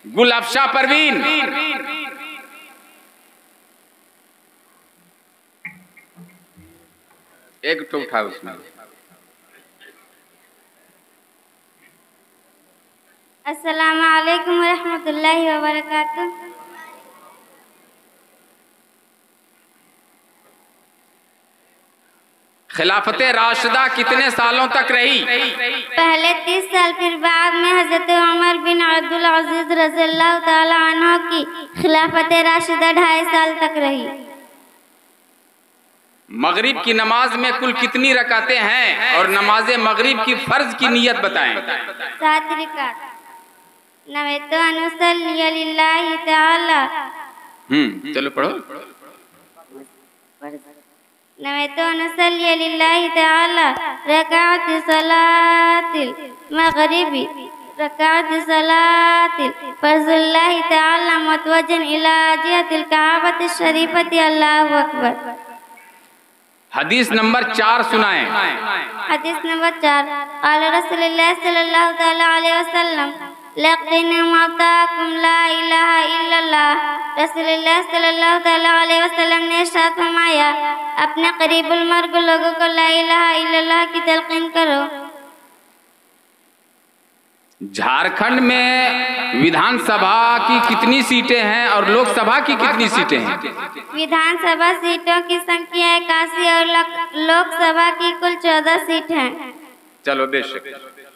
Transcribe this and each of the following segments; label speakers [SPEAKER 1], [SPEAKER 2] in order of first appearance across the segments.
[SPEAKER 1] गुलअफशा परवीन। एक तो उठा उसमें।
[SPEAKER 2] अस्सलाम वालेकुम रहमतुल्लाहि व बरकातुहू।
[SPEAKER 1] खिलाफत राशिदा कितने सालों तक रही?
[SPEAKER 2] पहले 30 साल, फिर बाद में हजरत उमर बिन अब्दुल अजीज रज़ियल्लाहु ताला अन्हु की खिलाफत राशिदा 2.5 साल तक रही।
[SPEAKER 1] मगरिब की नमाज में कुल कितनी रकातें हैं और नमाज मगरिब की फर्ज की नियत बताएं।
[SPEAKER 2] 7 रकात। नवैतु अन उसल्लिया लिल्लाहि ताला।
[SPEAKER 1] चलो पढ़ो।
[SPEAKER 2] नवैतु अन उसल्लिया लिल्लाहि ताला रकात सलातिल मगरिबी रकात सलातिल फर्जुल्लाहि ताला मुतवज्जन इला जिहतिल काबत शरीफती। अल्लाहु अकबर।
[SPEAKER 1] हदीस नंबर 4 सुनाएं।
[SPEAKER 2] हदीस नंबर 4। क़ाल रसूलुल्लाह सल्लल्लाहु तआला अलैहि वसल्लम लक़िनु मौताकुम ला इलाहा इल्लल्लाह। रसूलुल्लाह सल्लल्लाहु तआला अलैहि वसल्लम ने इरशाद फरमाया, अपने करीबुल मर्ग लोगों को ला इलाहा इल्लल्लाह की तलकीन करो।
[SPEAKER 1] झारखंड में विधानसभा की कितनी सीटें हैं और लोकसभा की कितनी सीटें हैं?
[SPEAKER 2] विधानसभा सीटों की संख्या 81 और लोकसभा की कुल 14 सीट हैं।
[SPEAKER 1] चलो बेशक।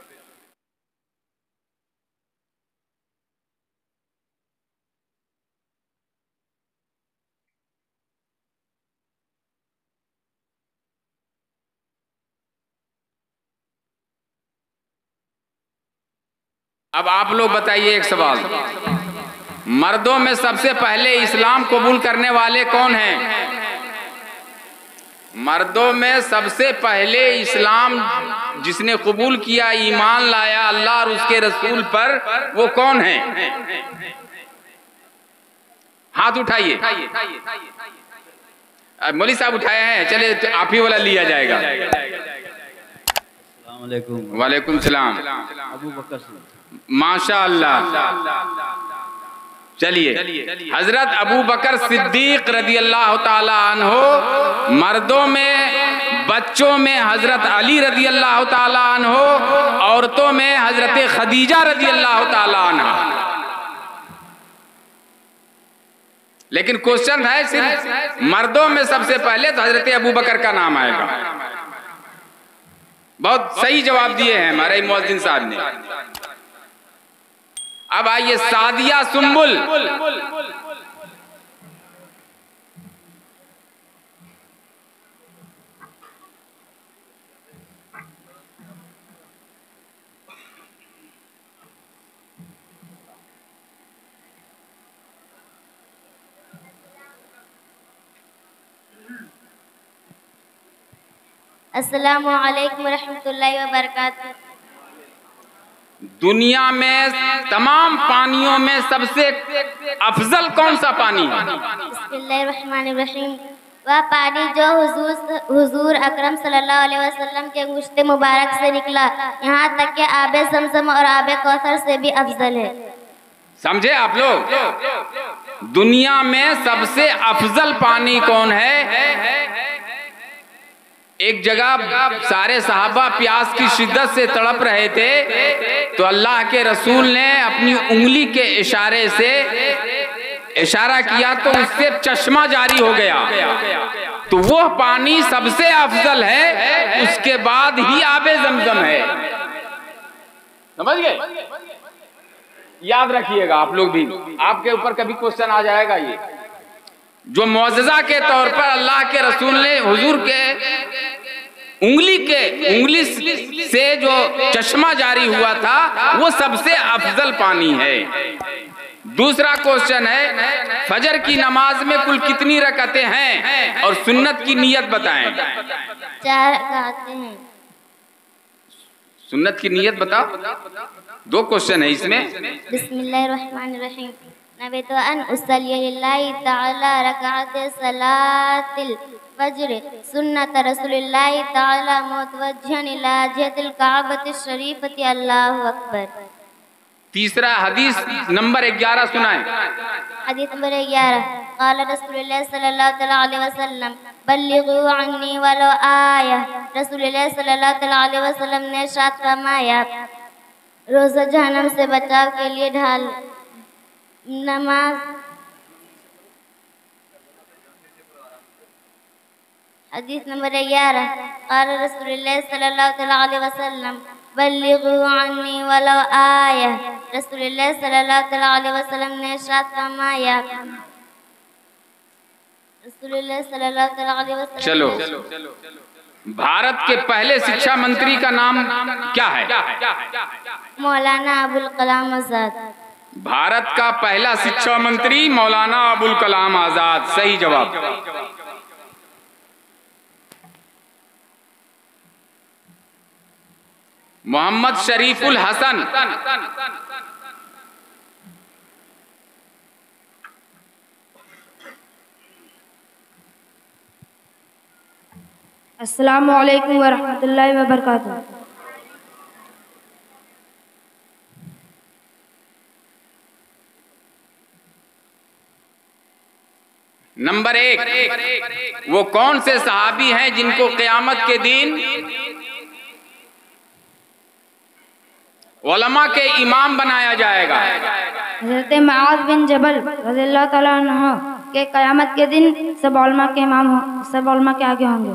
[SPEAKER 1] अब आप लोग बताइए एक सवाल, मर्दों में सबसे पहले इस्लाम कबूल करने वाले कौन हैं? मर्दों में सबसे पहले इस्लाम जिसने कबूल किया, ईमान लाया अल्लाह और उसके रसूल पर, वो कौन है? हाथ उठाइए। मौली साहब उठाए हैं, चले तो आप ही वाला लिया जाएगा। वालेकुम सलाम।
[SPEAKER 3] अबू बकर।
[SPEAKER 1] माशा अल्लाह। चलिए, हजरत अबू बकर सिद्दीक रदी अल्लाह ताला अन्हो। मर्दों में, बच्चों में हजरत अली रदी अल्लाह ताला अन्हो, औरतों में हजरत खदीजा रदी अल्लाह ताला अन्हा। लेकिन क्वेश्चन है सिर्फ मर्दों में सबसे पहले तो हजरत अबू बकर का नाम आएगा। बहुत सही जवाब दिए हैं हमारे मुअज्जिन साहब ने। अब आइए सादिया सुम्बुल।
[SPEAKER 2] अस्सलामु अलैकुम रहमतुल्लाहि व बरकातुहू।
[SPEAKER 1] दुनिया में तमाम पानियों में सबसे अफजल कौन सा पानी है?
[SPEAKER 2] बिस्मिल्लाहिर्रहमानिर्रहीम। वह पानी जो हुजूर अकरम सल्लल्लाहु अलैहि वसल्लम के अंगूठे मुबारक से निकला, यहाँ तक कि आबे ज़मज़म और आबे कौसर से भी अफजल है।
[SPEAKER 1] समझे आप लोग? दुनिया में सबसे अफजल पानी कौन है? एक जगह सारे सहाबा प्यास की शिद्दत से तड़प रहे थे, तो अल्लाह के रसूल ने अपनी उंगली के इशारे से इशारा किया तो उससे चश्मा जारी हो गया। तो वो पानी सबसे अफजल है, उसके बाद ही आबे ज़मज़म है। समझ गए? याद रखिएगा आप लोग भी, आपके ऊपर कभी क्वेश्चन आ जाएगा। ये जो मौजज़ा के तौर पर अल्लाह के रसूल ने हुजूर के उंगली से जो चश्मा जारी हुआ था, वो सबसे अफजल पानी है। दूसरा क्वेश्चन है, फजर की नमाज में कुल कितनी रकातें हैं और सुन्नत की नियत बताएं।
[SPEAKER 2] 4 रकातें हैं।
[SPEAKER 1] सुन्नत की नियत बताओ। 2 क्वेश्चन है इसमें।
[SPEAKER 2] बिस्मिल्लाहिर्रहमानिर्रहीम। नवैतु अन उसल्लिया लिल्लाहि ताला रकात सलातिल फज्र सुन्नत रसूलिल्लाहि ताला मुतवज्जिहन इला जिहतिल काबति शरीफती। अल्लाहु अकबर।
[SPEAKER 1] तीसरा हदीस नंबर 11 सुनाए।
[SPEAKER 2] हदीस नंबर 11 क़ाल रसूलुल्लाह सल्लल्लाहु अलैहि वसल्लम बल्लिगू अन्नी वलो आया। रसूलुल्लाह सल्लल्लाहु अलैहि वसल्लम ने इरशाद फरमाया, रोज़ा जहन्नम से बचाव के लिए ढाल नमाज। हदीस नंबर 11 क़ाल रसूलुल्लाह सल्लल्लाहु अलैहि वसल्लम बल्लिगू अन्नी वलो आया। रसूलुल्लाह सल्लल्लाहु अलैहि वसल्लम ने इरशाद फरमाया, रसूलुल्लाह सल्लल्लाहु अलैहि वसल्लम।
[SPEAKER 1] चलो, भारत के पहले शिक्षा मंत्री का नाम क्या है?
[SPEAKER 2] मौलाना अबुल कलाम आजाद।
[SPEAKER 1] भारत का पहला शिक्षा मंत्री मौलाना अबुल कलाम आजाद, सही जवाब। मोहम्मद शरीफुल हसन।
[SPEAKER 3] अस्सलामु अलैकुम वरहमतुल्लाहि वबरकातुहू।
[SPEAKER 1] नंबर 1, वो कौन से सहाबी हैं जिनको क़यामत के दिन उलमा के इमाम बनाया जाएगा?
[SPEAKER 3] हज़रत मुआज़ बिन जबल रज़ियल्लाहु तआला अन्हु के क़यामत के दिन सब उलमा के इमाम सब उलमा के आगे होंगे।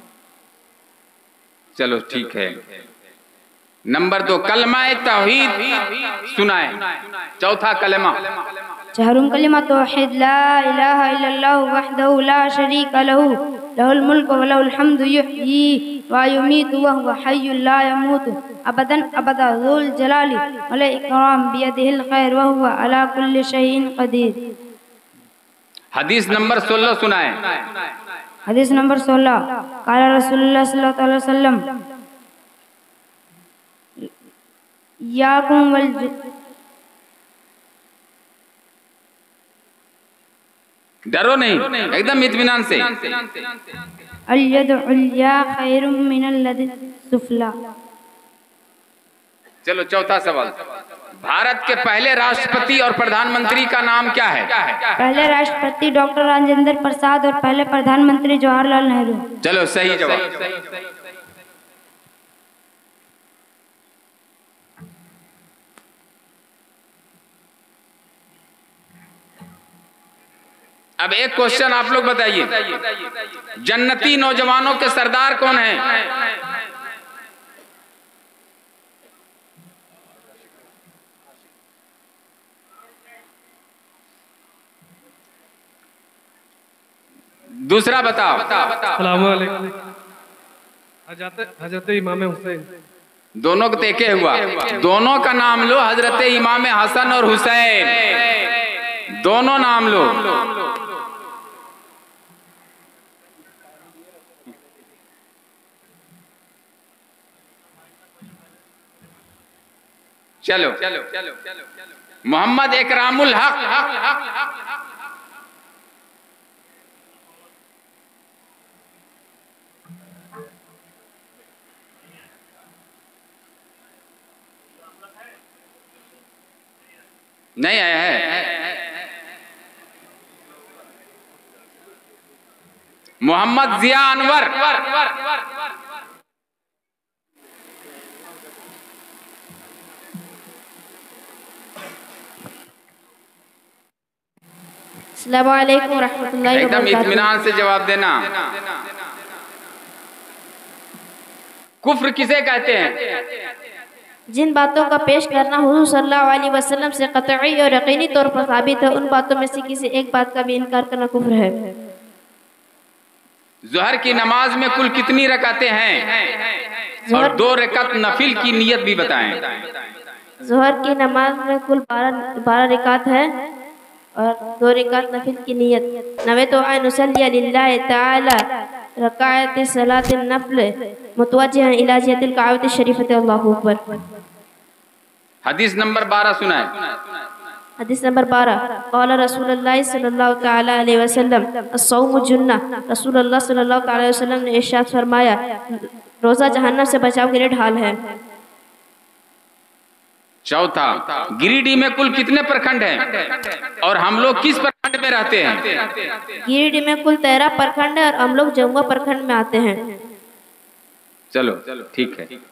[SPEAKER 1] चलो ठीक है। नंबर 2, कलमा तौहीद सुनाए। चौथा कलमा।
[SPEAKER 3] शहरुम कलिमा तौहीद ला इलाहा इल्लल्लाहु वहदहु ला शरीका लहु लहुल मुल्कु व लहुल हम्दु युहयी व युमीतु व हुवा हय्युन ला यमूतु अबदन अबदा ज़ुल जलाली वल इकराम बियदिहिल खैर व हुवा अला कुल्लि शैइन क़दीर।
[SPEAKER 1] हदीस नंबर 16 सुनाए।
[SPEAKER 3] हदीस नंबर 16 क़ाल रसूलुल्लाह सल्लल्लाहु अलैहि वसल्लम याकुम वल
[SPEAKER 1] डरो नहीं, एकदम इत्मीनान से।
[SPEAKER 3] अल-यदु उल-या खैरुम मिनल यदि सुफला।
[SPEAKER 1] चलो चौथा सवाल। भारत के पहले राष्ट्रपति और प्रधानमंत्री का नाम क्या है?
[SPEAKER 3] पहले राष्ट्रपति डॉक्टर राजेंद्र प्रसाद और पहले प्रधानमंत्री जवाहरलाल नेहरू।
[SPEAKER 1] चलो सही जवाब। अब एक क्वेश्चन आप लोग बताइए, जन्नती नौजवानों के सरदार कौन हैं? दूसरा बताओ।
[SPEAKER 4] अस्सलामु अलैकुम। हजरत इमाम हुसैन।
[SPEAKER 1] दोनों को देखे हुआ, दोनों का नाम लो। हजरत इमाम हसन और हुसैन दोनों नाम लो। चलो, मोहम्मद इकरामुल हक। नहीं आया है। मोहम्मद जिया अनवर।
[SPEAKER 3] अस्सलामु अलैकुम रहमतुल्लाहि व
[SPEAKER 1] एकदम
[SPEAKER 3] बरकातुहू।
[SPEAKER 1] इत्मीनान से जवाब देना। कुफ्र किसे कहते हैं?
[SPEAKER 5] जिन बातों का पेश करना हुज़ूर सल्लल्लाहु अलैहि वसल्लम से क़तई और यकीनी तौर पर साबित है, उन बातों में से किसी एक बात का भी इनकार करना कुफ्र है।
[SPEAKER 1] ज़ोहर की नमाज में कुल कितनी रकातें हैं? और 2 रकात नफिल की नियत भी बताएं।
[SPEAKER 5] ज़ोहर की नमाज में कुल 12 रकात है और 2 रकात नफिल की नियत। नवैतु अन उसल्लिया लिल्लाहि तआला रकाअत सलातिन नफ्ल मुतवज्जिहन इला जिहतिल काबति शरीफति अल्लाहु अकबर।
[SPEAKER 1] हदीस नंबर 12 सुनाए।
[SPEAKER 5] हदीस नंबर 12 क़ाल रसूलुल्लाह सल्लल्लाहु तआला अलैहि वसल्लम अस्सौमु जुन्नह। रसूलुल्लाह सल्लल्लाहु तआला अलैहि वसल्लम ने इरशाद फरमाया, रोज़ा जहन्नम से बचाव के लिए ढाल है।
[SPEAKER 1] चौथा, गिरिडीह में कुल कितने प्रखंड हैं और हम लोग किस प्रखंड में रहते हैं?
[SPEAKER 5] गिरिडीह में कुल 13 प्रखंड है और हम लोग जमुआ प्रखंड में आते हैं।
[SPEAKER 1] चलो ठीक है।